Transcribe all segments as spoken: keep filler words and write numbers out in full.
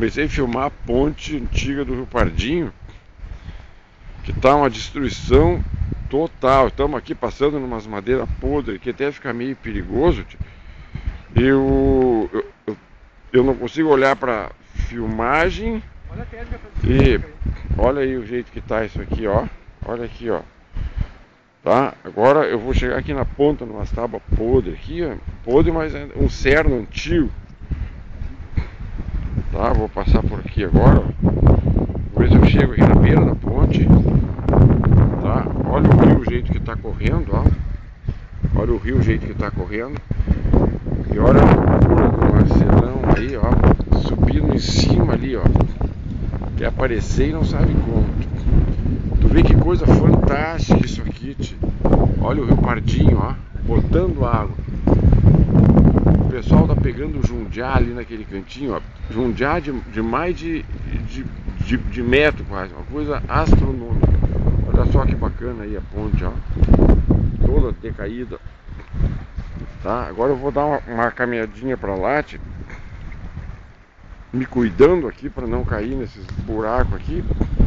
Comecei a filmar a ponte antiga do Rio Pardinho, que tá uma destruição total. Estamos aqui passando numas madeiras podres, que até fica meio perigoso. Eu, eu, eu, eu não consigo olhar para filmagem. Olha a técnica, e olha aí o jeito que tá isso aqui, ó. Olha aqui, ó. Tá? Agora eu vou chegar aqui na ponta, numa tábua podre aqui, ó. Podre, mas é um cerno antigo. Tá? Vou passar por aqui agora, ó. Vou ver se eu chego aqui na beira da ponte. Tá? Olha o rio, o jeito que tá correndo, ó. Olha o rio, o jeito que tá correndo. E olha a loucura do Marcelão aí, ó. Subindo em cima ali, ó. Quer aparecer e não sabe como. Tu vê que coisa fantástica isso aqui, tio. Olha o Rio Pardinho, ó. Botando água. O pessoal tá pegando jundiá ali naquele cantinho, ó. Jundiá de, de mais de, de, de, de metro quase. Uma coisa astronômica. Olha só que bacana aí a ponte, ó. Toda decaída. Tá? Agora eu vou dar uma, uma caminhadinha pra lá, tio. Me cuidando aqui para não cair nesses buracos aqui.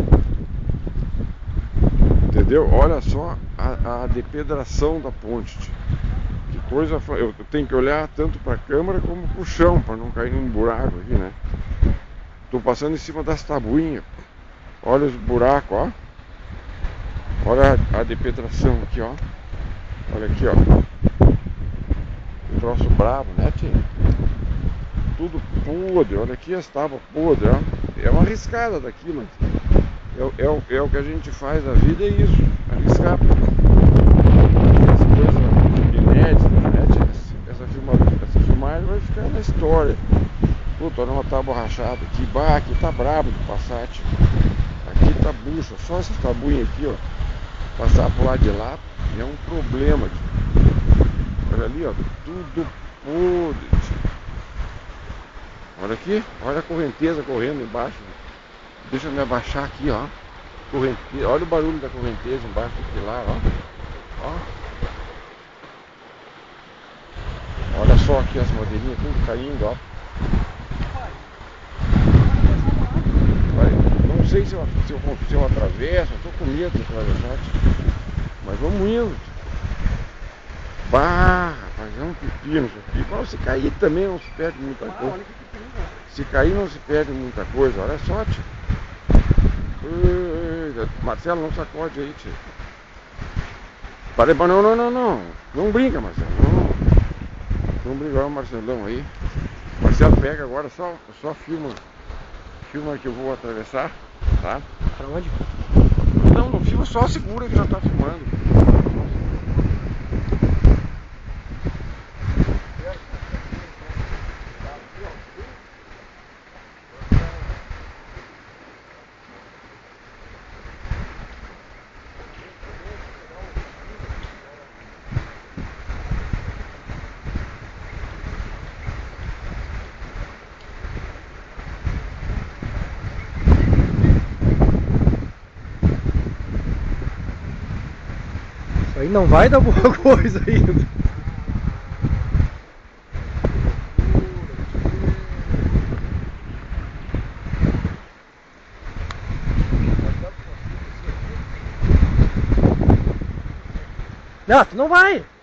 Entendeu? Olha só a, a depedração da ponte. Tio. Que coisa. Eu tenho que olhar tanto para a câmera como para o chão para não cair num buraco aqui, né? Tô passando em cima das tabuinhas. Olha os buracos, ó. Olha a, a depedração aqui, ó. Olha aqui, ó. Um troço brabo, né, tio? Tudo podre, olha aqui as tábuas podres, ó. É uma arriscada daqui, mas é, é, é o que a gente faz, a vida é isso, arriscar. As coisas inéditas, né? Essa, filmagem, essa filmagem vai ficar na história. Puta, olha uma tábua rachada aqui, bah, aqui tá brabo de passar, tio. Aqui tá bucha, só essas tabuinhas aqui, ó. Passar pro lado de lá é um problema, tio. Olha ali, ó, tudo podre, tio. Olha aqui, olha a correnteza correndo embaixo. Deixa eu me abaixar aqui, ó. Correnteza, olha o barulho da correnteza embaixo do pilar, ó. Ó. Olha só aqui as madeirinhas tudo caindo, ó. Vai, não sei se eu, se eu, se eu atravesso, eu tô com medo de atravessar, mas vamos indo. Bah, rapaz, é um pepino isso aqui. Mas se cair também não se perde muita coisa. Se cair não se perde muita coisa, olha só, tio. Marcelo, não sacode aí, tio. Parei, não, não, não, não. Não brinca, Marcelo. Não, não brinca, olha o Marcelão aí. Marcelo pega agora, só, só filma. Filma que eu vou atravessar, tá? Pra onde? Não, não filma, só segura que já tá filmando. Isso aí não vai dar boa coisa ainda. Não, tu não vai.